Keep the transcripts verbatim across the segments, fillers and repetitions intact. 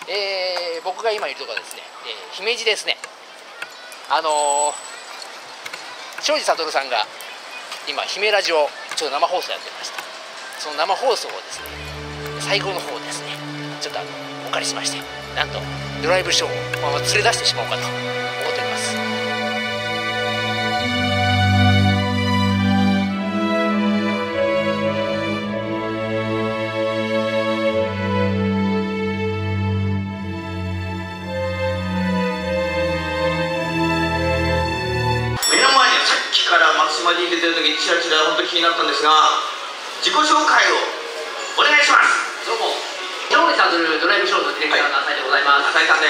えー、僕が今いるところはですね、えー、姫路ですね。あのー、庄司悟さんが今姫ラジオちょっと生放送やってました。その生放送をですね、最後の方ですね、ちょっとあのお借りしまして、なんとドライブショーを、まあ、連れ出してしまおうかと思っております。 松島に出てる時チラチラ本当に気になったんですが、自己紹介をお願いします。 どうも、庄司悟ドライブショーのディレクターの浅井でございます。 浅井さんです。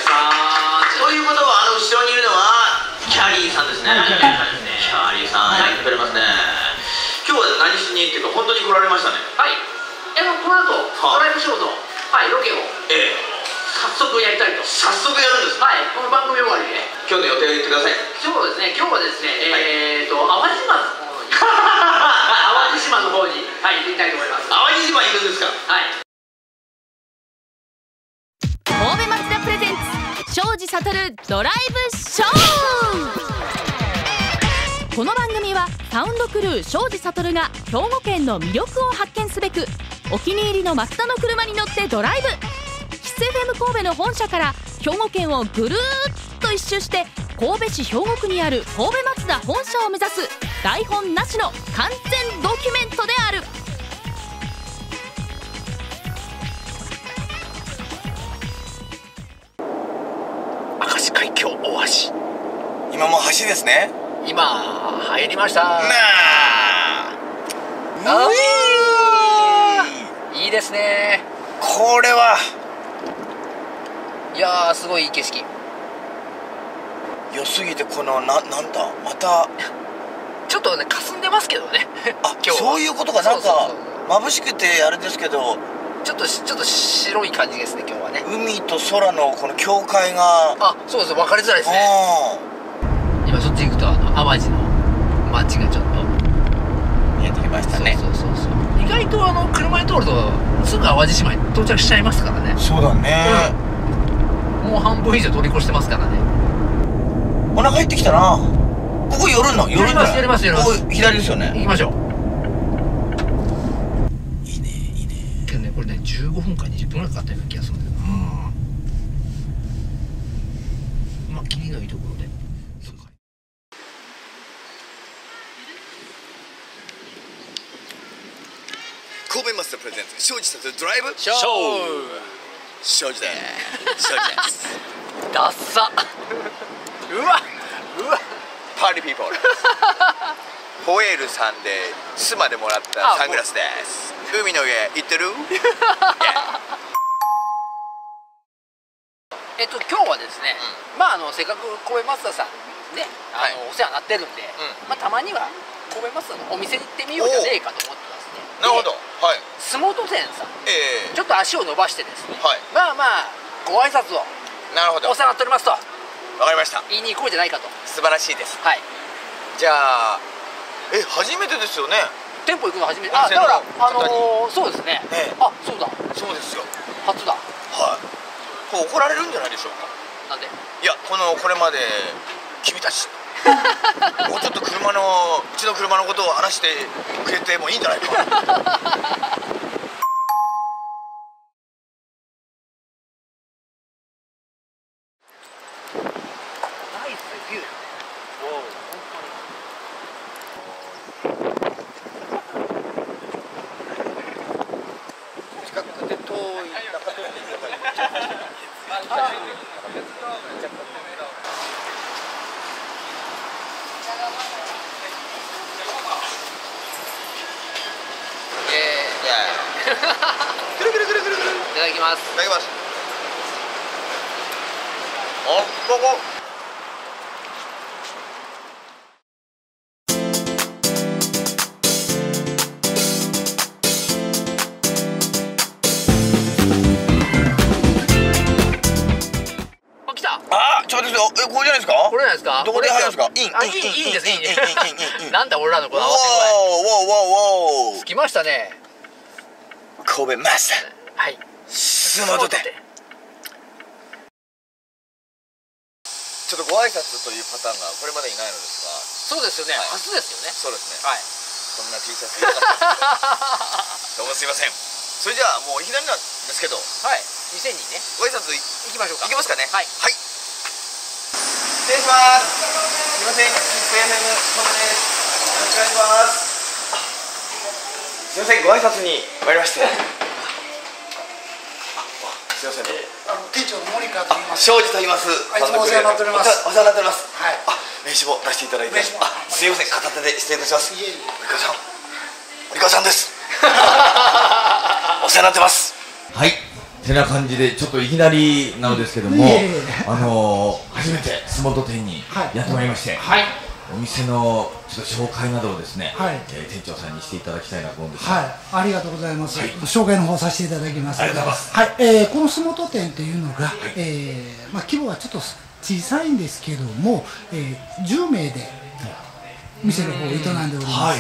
ということは、あの後ろにいるのはキャリーさんですね。キャリーさんやってくれますね。今日は何しにっていうか本当に来られましたね。 はい。えのこの後ドライブショーの、はい、ロケを、ええ、早速やりたいと。 早速やるんです。 はい、この番組終わりで今日の予定を言ってください。 そうですね、今日はですね、えーと淡路島の方に淡路島の方に、はい、行ってみたいと思います。 淡路島行くんですか。 はい。 神戸町田プレゼンツ庄司悟ドライブショー。この番組はサウンドクルー庄司悟が兵庫県の魅力を発見すべく、お気に入りのマツダの車に乗ってドライブ。キス エフエム 神戸の本社から兵庫県をぐるーっと一周して、神戸市兵庫区にある神戸マツダ本社を目指す台本なしの完全ドキュメントである。 明石海峡大橋、 今もう橋ですね。 今入りました。 なああー、いいですね。 これはいやー、すごいいい景色。 良すぎて、このな、なんだまたちょっとね、霞んでますけどね。 あ、 今日そういうことが、なんかそうそうそう、 眩しくてあれですけど、 ちょっとちょっと白い感じですね、今日はね。 海と空のこの境界が、 あ、そうです、分かりづらいですね。 あ今そっち行くと、あの淡路の街がちょっと見えてきましたね。 そうそうそうそう。意外とあの車に通るとすぐ淡路島に到着しちゃいますからね。 そうだね、 うん、もう半分以上通り越してますからね。 お腹減ってきたな。ここ寄るの？寄るんだ。 やりますやりますやります。 ここ左ですよね。 行きましょう。 いいねいいね。 けどね、これねじゅうごふんかにじゅっぷんぐらいかかったような気がするんだけど、うん、まあ霧のいいところで。 神戸マスタープレゼンツ庄司悟ドライブショー。 庄司で庄司です。 ダッサ。うわうわ。 パーティーピーポーホエールさんで須磨でもらったサングラスです。海の上行ってるえっと今日はですね、うん、まああのせっかく神戸マスターさんね、あの、はい、お世話になってるんで、うん、まあたまには神戸マスターのお店に行ってみようじゃねえかと思ってますね。 なるほど。はい。 洲本店さん、えー、ちょっと足を伸ばしてですね、はい、まあまあご挨拶を。 なるほど。 お世話になっておりますと。 わかりました。 言いに行こうじゃないかと。 素晴らしいです。 はい。 じゃあ、え、初めてですよね。 店舗行くの初めて。あ、だからあのー、そうですね。ね、あ、そうだ。 そうですよ。 初だ。 はい。こう怒られるんじゃないでしょうか。 なんで？ いや、このこれまで君たちもうちょっと車のうちの車のことを話してくれてもいいんじゃないか。くるくるくるくるくる。 いただきます。 いただきます。あっ、ここ。 あ、来た。 あ、ちょっとですよ。え、これじゃないですか。 これじゃないですか。 どこで入るんですか。イン、 あ、いい、いいんです。いいんです。なんだ俺らのこの合わせ具合。着きましたね。 神戸マスター。 はい。 洲本店。 ちょっとご挨拶というパターンがこれまでにないのですが。 そうですよね、 はい初ですよね。 そうですね。 はい。 こんな T シャツ着なかったどうもすいません。それじゃあもういきなりなんですけど、 はい、にせんにんね、 ご挨拶い行きましょうか。 いきますかね。 はい、 はい、失礼します。すいません、キッズ エフエム コムです。よろしくお願いします。すいません、ご挨拶に参りまして。すいません、 店長の森川と言います。 庄司と言います。 いつもお世話になっております。 お世話になっております。 はい。 あ、名刺も出していただいて。 名刺も。 あ、すいません、片手で失礼いたします。 いえいえ。 森川さん、森川さんです。お世話になってます。 はい、てな感じでちょっといきなりなのですけども、あのー、初めて洲本店にやってまいりまして、はい、お店のちょっと紹介などをですね、はい、えー、店長さんにしていただきたいなと思うんですが、 はい、ありがとうございます、はい、紹介の方させていただきます。 ありがとうございます。 はい、えー、この洲本店っていうのが、はい、えー、まあ規模はちょっと小さいんですけども、えー、じゅうめいで店の方を営んでおります。はい、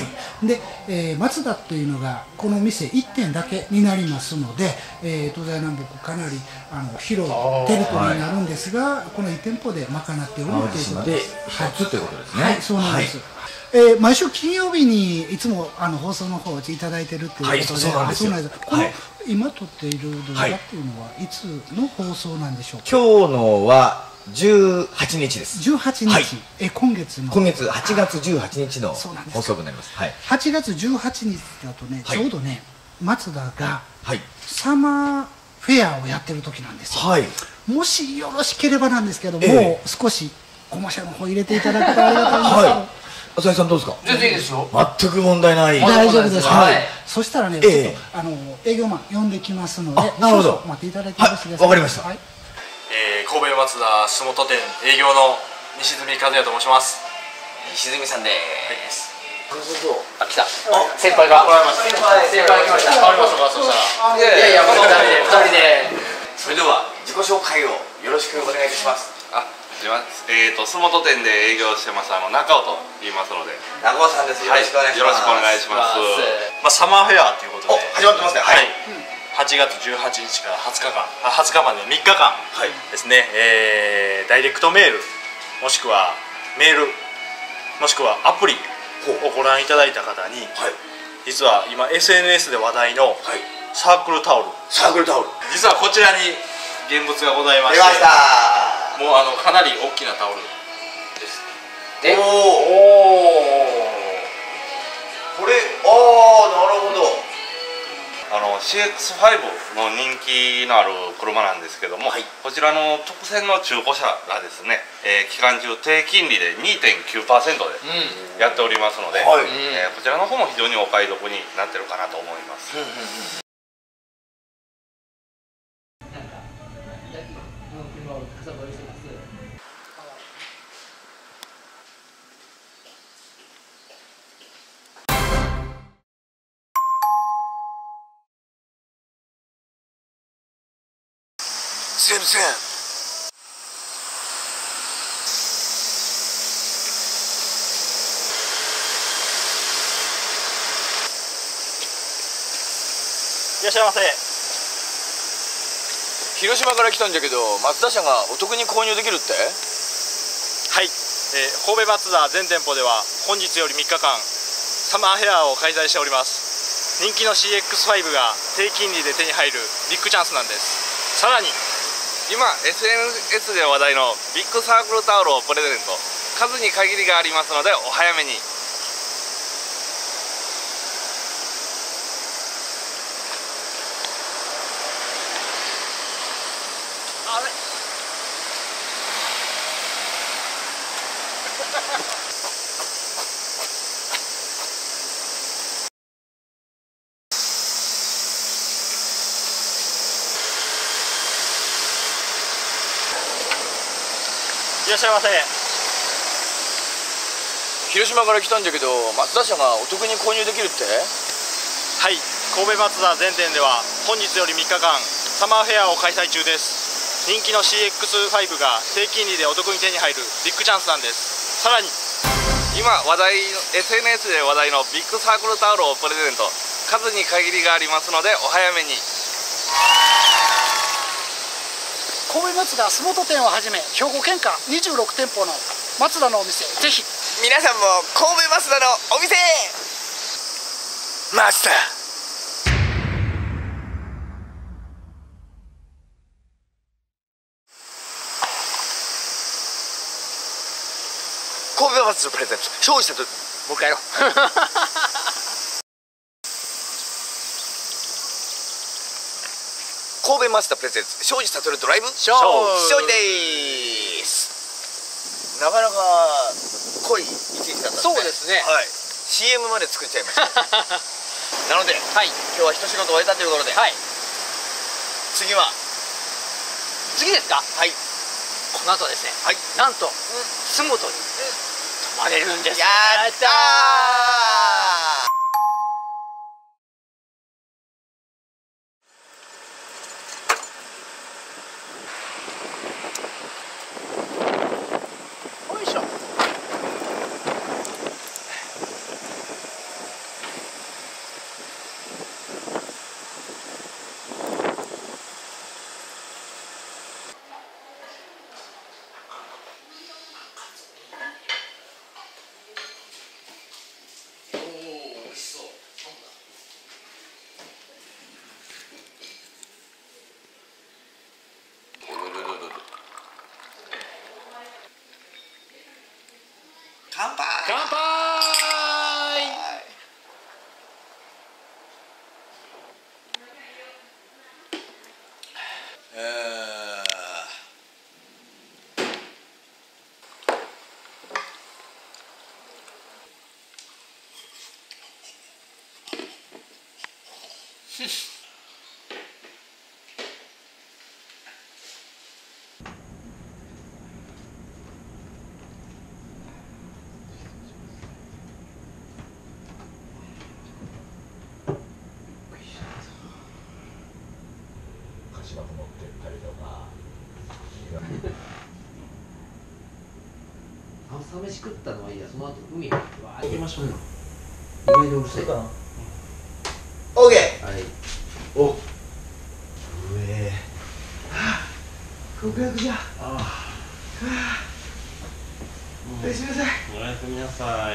で、えー、松田というのがこの店いってんだけになりますので、えー、東西南北かなりあの広いテリトリーになるんですが、はい、このいち店舗で賄っておるということで、 一つということですね。 はい、そうなんです。はい、えー、毎週金曜日にいつもあの放送の方をいただいてるということで、 はい、そうなんですよ。 この、はい、今撮っている動画っていうのはいつの放送なんでしょうか。 今日のはじゅうはちにちです。 じゅうはちにち、はい、え今月の今月はちがつじゅうはちにちの放送分になります。はい、 はちがつじゅうはちにちだとね、はい、ちょうどね松田が、はい、サマーフェアをやってる時なんですよ。はい、もしよろしければなんですけども、えー、少しコマーシャルの方入れていただくとありがたいんですけど。はい、 浅井さんどうですか。 全然いいですよ。 全く問題ない。 大丈夫です。はい。そしたらね、ちょっとあの営業マン呼んできますので、 なるほど。 待っていただいてよろしいですか。 わかりました。はい。 えー、神戸松田洲本店営業の西住和也と申します。 西住さんです。 あ、来た。先輩が。先輩、先輩が来ました。変わりましたか、そしたら。いやいや、もう二人で、二人で。 それでは自己紹介をよろしくお願いいたします。 あ、えっと洲本店で営業してますあの中尾と言いますので。 中尾さんです。よろしくお願いします。 よろしくお願いします。まあサマーフェアということで。 始まってますね。はい。 はちがつじゅうはちにちからはつかかん、はつかまでみっかかんですね、えー、ダイレクトメールもしくはメールもしくはアプリをご覧いただいた方に、はい、実は今 エスエヌエス で話題のサークルタオル、 サークルタオル実はこちらに現物がございまして、 出ました。 もうあのかなり大きなタオルです。 おお、これ、ああ、なるほど。 あの シーエックスファイブ の人気のある車なんですけども、はい、こちらの特選の中古車がですね、えー、期間中低金利で にてんきゅうパーセント でやっておりますので、はい、えー、こちらの方も非常にお買い得になってるかなと思います。うんうんうん、 先生、 いらっしゃいませ。 広島から来たんだけど、松田車がお得に購入できるって？ はい、えー、神戸松田全店舗では本日よりみっかかんサマーフェアを開催しております。人気の シーエックスファイブ が低金利で手に入るビッグチャンスなんです。さらに今 エスエヌエス で話題のビッグサークルタオルをプレゼント、数に限りがありますのでお早めに。あれいらっしゃいませ。 広島から来たんだけど、松田車がお得に購入できるって？ はい、神戸松田全店では本日よりみっかかんサマーフェアを開催中です。人気の シーエックスファイブ が低金利でお得に手に入るビッグチャンスなんです。さらに今話題 エスエヌエス で話題のビッグサークルタオルをプレゼント、数に限りがありますのでお早めに。 神戸戸マツダ洲本店をはじめ兵庫県下にじゅうろく店舗のマツダのお店、ぜひ皆さんも神戸マツダのお店へ。マツダ神戸マツダプレゼンツ庄司悟。 もう一回やろう神戸マツダプレゼンツ庄司悟ドライブ庄司です。なかなか濃い一日だったんですね。 そうですね。 はい。シーエム まで作っちゃいました。なので、 はい、 今日は一仕事終えたということで、はい、次は次ですか。 はい。 この後ですね。はい。なんと、うん、洲本に、うん、泊まれるんです。 やったー。乾杯。 乾杯。 えー朝飯食ったのはいいや、その後海にわー行きましょうよ。意外にうるさいかな。 オーケー。 はい。 お。うえ。はあ。極楽じゃ。ああ。はあ。おやすみなさい。 おやすみなさい。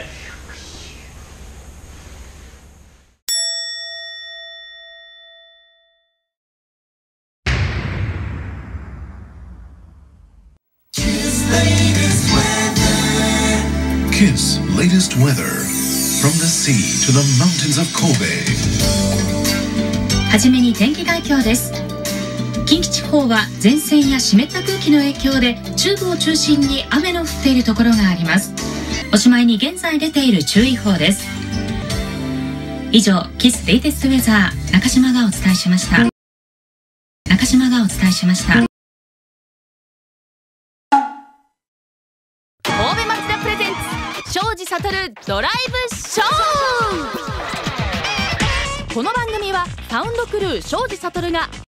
Kiss latest weather from the sea to the mountains of Kobe。 はじめに天気概況です。近畿地方は前線や湿った空気の影響で中部を中心に雨の降っているところがあります。おしまいに現在出ている注意報です。以上、キスレイテストウェザー中島がお伝えしました。中島がお伝えしました。 神戸マツダプレゼンツ庄司悟ドライブショー。この番組はサウンドクルー庄司悟が